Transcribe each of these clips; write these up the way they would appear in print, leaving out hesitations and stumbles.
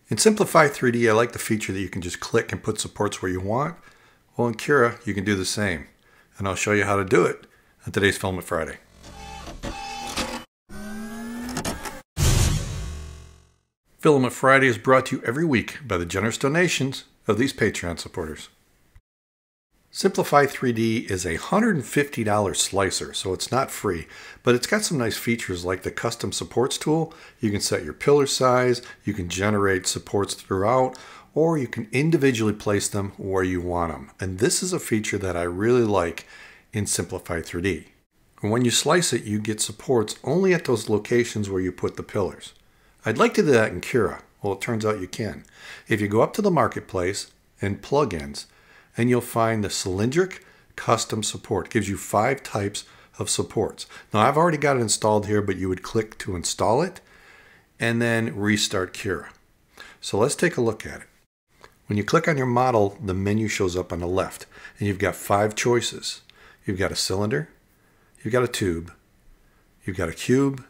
In Simplify3D, I like the feature that you can just click and put supports where you want. Well, in Cura, you can do the same. And I'll show you how to do it on today's Filament Friday. Filament Friday is brought to you every week by the generous donations of these Patreon supporters. Simplify3D is a $150 slicer, so it's not free, but it's got some nice features like the custom supports tool. You can set your pillar size, you can generate supports throughout, or you can individually place them where you want them. And this is a feature that I really like in Simplify3D. And when you slice it, you get supports only at those locations where you put the pillars. I'd like to do that in Cura. Well, it turns out you can. If you go up to the marketplace and plugins, and you'll find the cylindric custom support. It gives you 5 types of supports. Now I've already got it installed here, but you would click to install it and then restart Cura. So let's take a look at it. When you click on your model, the menu shows up on the left and you've got 5 choices. You've got a cylinder, you've got a tube, you've got a cube,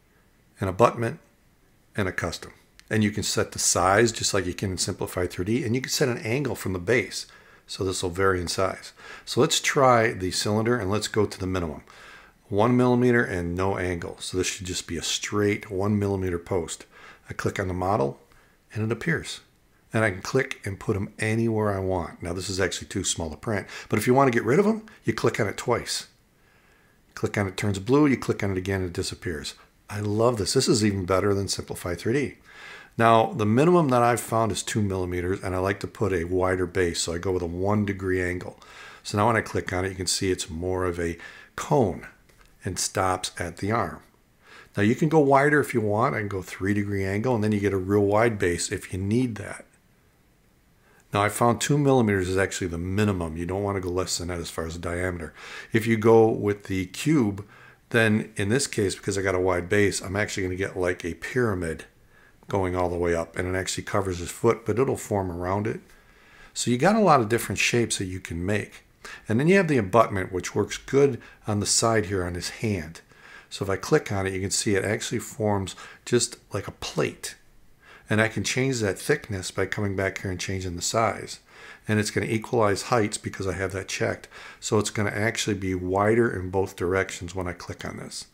an abutment, and a custom. And you can set the size just like you can in Simplify3D, and you can set an angle from the base. So this will vary in size. So let's try the cylinder and let's go to the minimum. 1 millimeter and no angle. So this should just be a straight 1 millimeter post. I click on the model and it appears. And I can click and put them anywhere I want. Now this is actually too small to print, but if you want to get rid of them, you click on it twice. Click on it, turns blue, you click on it again, it disappears. I love this. This is even better than Simplify3D. Now, the minimum that I've found is 2 millimeters, and I like to put a wider base, so I go with a 1 degree angle. So now when I click on it, you can see it's more of a cone and stops at the arm. Now you can go wider if you want. I can go 3 degree angle, and then you get a real wide base if you need that. Now I found 2 millimeters is actually the minimum. You don't want to go less than that as far as the diameter. If you go with the cube, then in this case, because I got a wide base, I'm actually going to get like a pyramid going all the way up, and it actually covers his foot, but it'll form around it. So you got a lot of different shapes that you can make. And then you have the abutment, which works good on the side here on his hand. So if I click on it, you can see it actually forms just like a plate. And I can change that thickness by coming back here and changing the size. And it's going to equalize heights because I have that checked. So it's going to actually be wider in both directions when I click on this.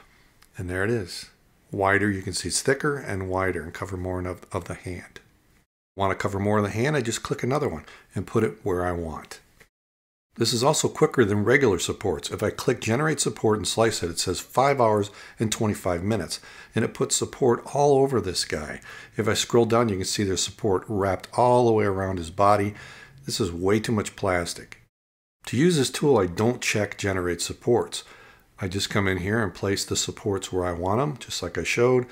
And there it is. Wider, you can see it's thicker and wider and cover more of the hand. Want to cover more of the hand? I just click another one and put it where I want. This is also quicker than regular supports. If I click generate support and slice it, it says 5 hours and 25 minutes. And it puts support all over this guy. If I scroll down, you can see there's support wrapped all the way around his body. This is way too much plastic. To use this tool, I don't check generate supports. I just come in here and place the supports where I want them, just like I showed.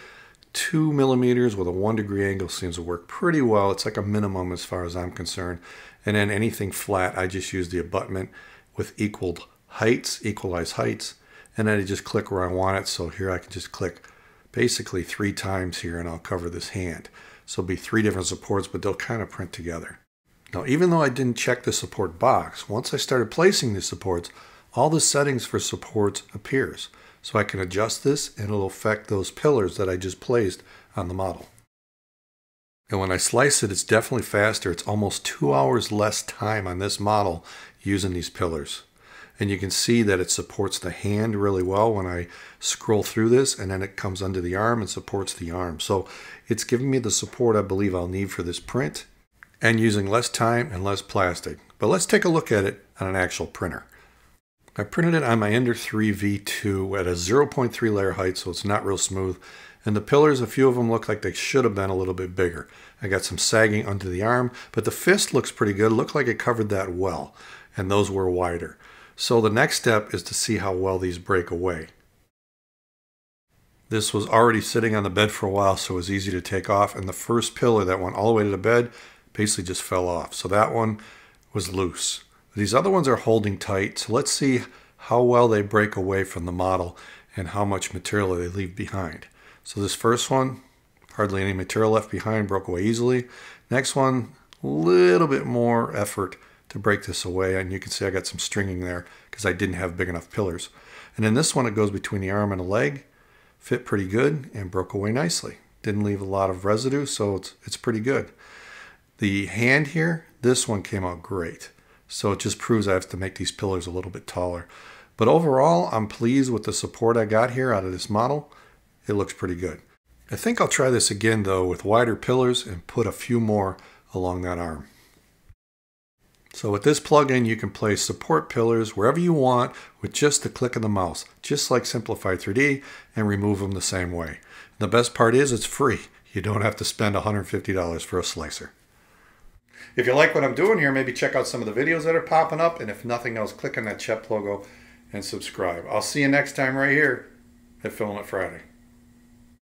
2 millimeters with a 1 degree angle seems to work pretty well. It's like a minimum as far as I'm concerned. And then anything flat, I just use the abutment with equalized heights. And then I just click where I want it. So here I can just click basically 3 times here and I'll cover this hand. So it'll be 3 different supports, but they'll kind of print together. Now, even though I didn't check the support box, once I started placing these supports, all the settings for supports appears. So I can adjust this and it'll affect those pillars that I just placed on the model. And when I slice it, it's definitely faster. It's almost 2 hours less time on this model using these pillars. And you can see that it supports the hand really well when I scroll through this, and then it comes under the arm and supports the arm. So it's giving me the support I believe I'll need for this print and using less time and less plastic. But let's take a look at it on an actual printer. I printed it on my Ender 3 V2 at a 0.3 layer height, so it's not real smooth. And the pillars, a few of them look like they should have been a little bit bigger. I got some sagging under the arm, but the fist looks pretty good. It looked like it covered that well, and those were wider. So the next step is to see how well these break away. This was already sitting on the bed for a while, so it was easy to take off, and the first pillar that went all the way to the bed basically just fell off. So that one was loose. These other ones are holding tight, so let's see how well they break away from the model and how much material they leave behind. So this first one, hardly any material left behind, broke away easily. Next one, a little bit more effort to break this away, and you can see I got some stringing there because I didn't have big enough pillars. And then this one, it goes between the arm and the leg, fit pretty good and broke away nicely. Didn't leave a lot of residue, so it's pretty good. The hand here, this one came out great. So it just proves I have to make these pillars a little bit taller. But overall, I'm pleased with the support I got here out of this model. It looks pretty good. I think I'll try this again though with wider pillars and put a few more along that arm. So with this plugin, you can place support pillars wherever you want with just the click of the mouse, just like Simplify3D, and remove them the same way. The best part is it's free. You don't have to spend $150 for a slicer. If you like what I'm doing here, maybe check out some of the videos that are popping up, and if nothing else, click on that CHEP logo and subscribe. I'll see you next time right here at Filament Friday.